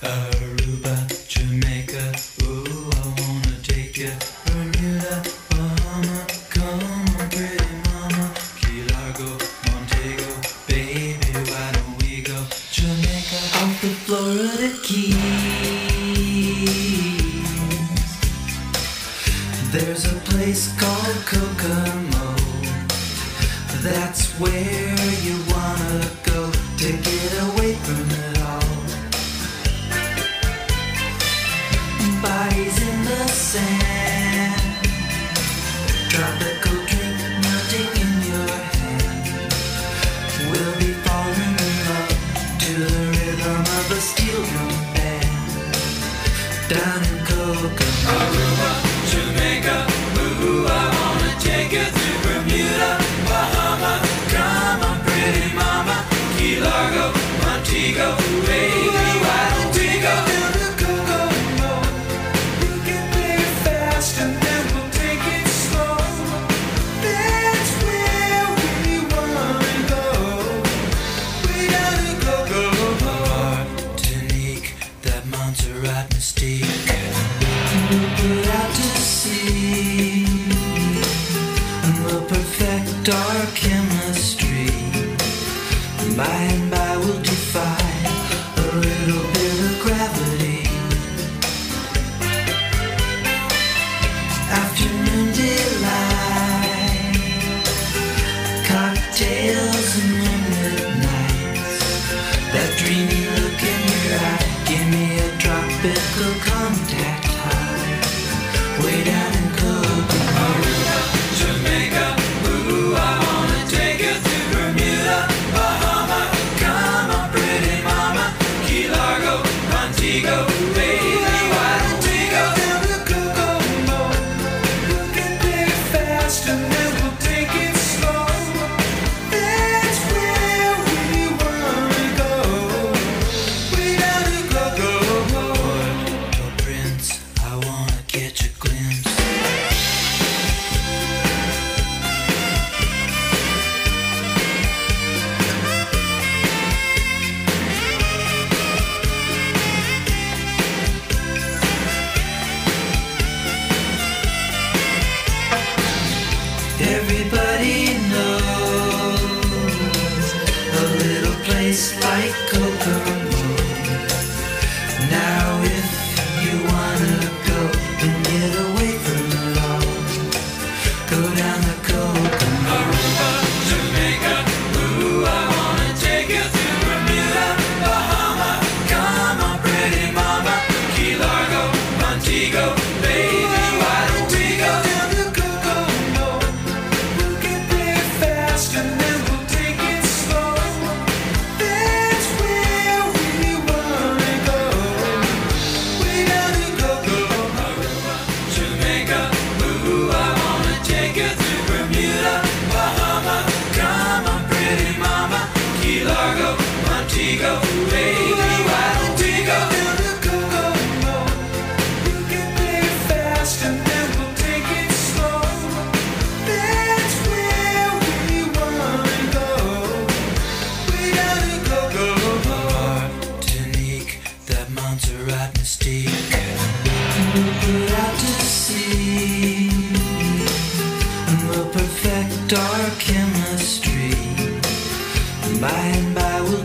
Aruba, Jamaica, ooh, I wanna take ya. Bermuda, Bahama, come on, pretty mama. Key Largo, Montego, baby, why don't we go? Jamaica, off the Florida Keys. There's a place called Kokomo. That's where you wanna go to get away from it all. Bodies in the sand, tropical drink melting in your hand. We'll be falling in love to the rhythm of a steel drum band. Down in Kokomo, Aruba, Jamaica, ooh, I wanna take you to Bermuda, Bahama, come on, pretty mama. Key Largo, Montego, baby, why don't we go? And then we'll take it slow. That's where we wanna go. We gotta go, go, go. Martinique, that Montserrat mystique. We'll put out to sea, and we'll perfect our chemistry. By and by we'll defy a little bit of gravity. Afternoon delight, cocktails and moonlit nights. That dreamy look in your eye, give me a tropical contact high. Way down in Kokomo, Aruba, Jamaica, ooh, I wanna take you to Bermuda, Bahama, come on, pretty mama. Key Largo, Montego, baby, why don't we go down to Kokomo? And then we'll take it slow. That's where we wanna go. We gotta go, go, go. Puerto Prince, I wanna catch a glimpse. Everybody knows a little place like Kokomo. Now if you wanna go and get away from it all, go down to Kokomo, Aruba, Jamaica, ooh, I wanna take you to Bermuda, Bahama, come on, pretty mama. Key Largo, Montego, baby, why don't we go down to Kokomo? And then we'll take it slow. That's where we wanna go. We gotta go, go. Aruba, Jamaica, ooh, I wanna take you to Bermuda, Bahama, come on, pretty mama. Key Largo, Montego, baby, why don't we go down to Kokomo? You can play it fast and then we'll take it slow. That's where we wanna go. We gotta go, go, go. Martinique, that Montserrat mystique. We'll put out to sea, and we'll perfect our chemistry. By and by we'll